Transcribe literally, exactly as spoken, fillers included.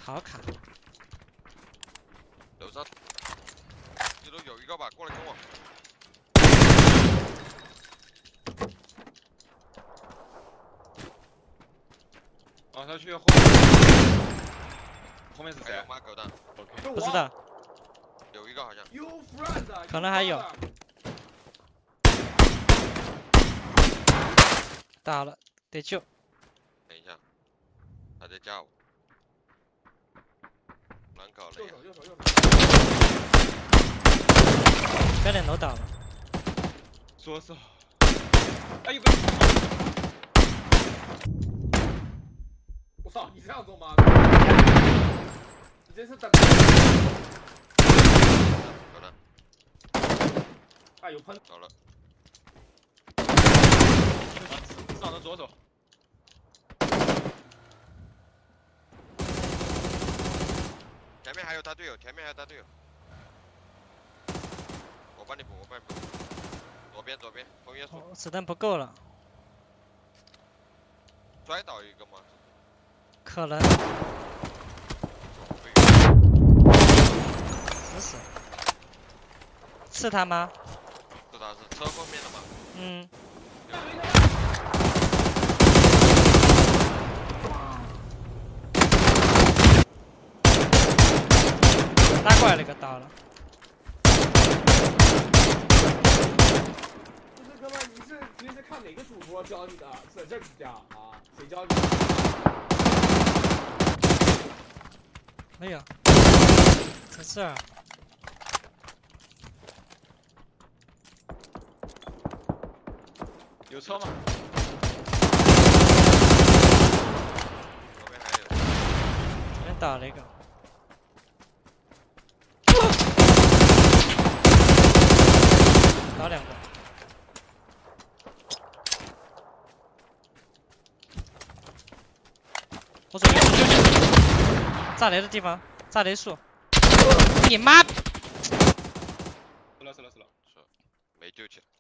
好卡。 楼上，这楼有一个吧，过来跟我。 哦，他去后面。后面是谁？ 还有吗？狗蛋 ？OK。 不知道。 有一个好像。 可能还有。打了，得救。 等一下，他在加我。难搞了呀。 右手右手右手。 标点楼倒了。 左手。哎呦！ 我操，你这样做吗？你这是等。 走了。 啊，有喷。 走了。 上的左手。 前面还有他队友，前面还有他队友。我帮你补，我帮你补。左边左边，枫叶树。 哦，子弹不够了。 摔倒一个吗？ 可能。死死。是他吗？ 是他是车后面的吗？ 嗯。拉过来那个倒了。 就是哥们，你是平时看哪个主播教你的？在这家啊？谁教你的？ 没有。在这儿。 有车吗？ 后面还有。 这边倒了一个。倒两个。我左边是救救炸雷的地方，炸雷树。你妈！ 死了死了死了。 是，没救起来。